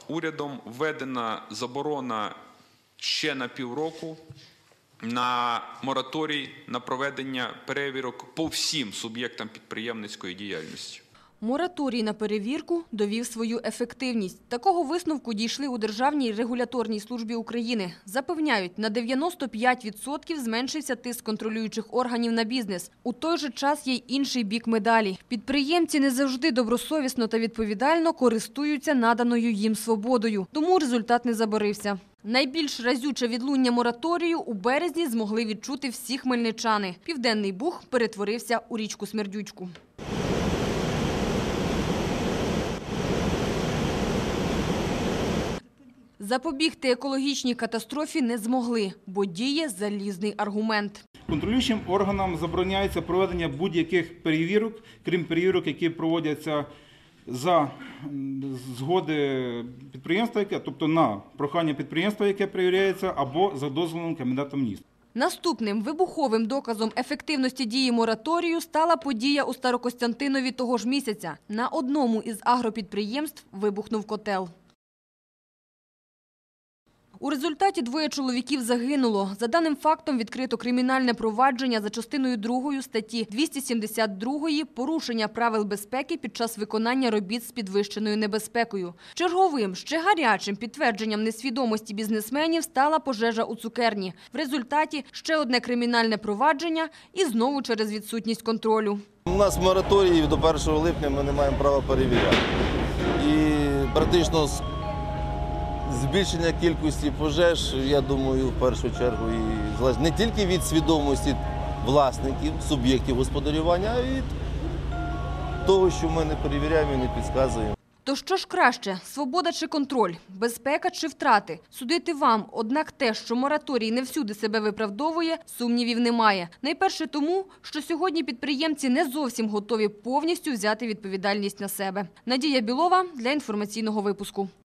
урядом введена заборона ще на півроку на мораторій на проведення перевірок по всім суб'єктам підприємницької діяльності. Мораторій на перевірку довів свою ефективність. Такого висновку дійшли у Державній регуляторній службі України. Запевняють, на 95% зменшився тиск контролюючих органів на бізнес. У той же час є й інший бік медалі. Підприємці не завжди добросовісно та відповідально користуються наданою їм свободою. Тому результат не забарився. Найбільш разюче відлуння мораторію у березні змогли відчути всі хмельничани. Південний Буг перетворився у річку Смердючку. Запобігти екологічній катастрофі не змогли, бо діє залізний аргумент. Контролюючим органам забороняється проведення будь-яких перевірок, крім перевірок, які проводяться за згоди підприємства, тобто на прохання підприємства, яке перевіряється, або за дозволом Кабінету Міністрів. Наступним вибуховим доказом ефективності дії мораторію стала подія у Старокостянтинові того ж місяця. На одному із агропідприємств вибухнув котел. У результаті двоє чоловіків загинуло. За даним фактом відкрито кримінальне провадження за частиною 2 статті 272 «Порушення правил безпеки під час виконання робіт з підвищеною небезпекою». Черговим, ще гарячим підтвердженням несвідомості бізнесменів стала пожежа у цукерні. В результаті ще одне кримінальне провадження і знову через відсутність контролю. У нас мораторій до 1 липня ми не маємо права перевіряти. І практично збільшення кількості пожеж, я думаю, в першу чергу і залежить не тільки від свідомості власників, суб'єктів господарювання, а й від того, що ми не перевіряємо і не підказуємо. То що ж краще – свобода чи контроль, безпека чи втрати? Судити вам, однак те, що мораторій не всюди себе виправдовує, сумнівів немає. Найперше тому, що сьогодні підприємці не зовсім готові повністю взяти відповідальність на себе. Надія Білова для інформаційного випуску.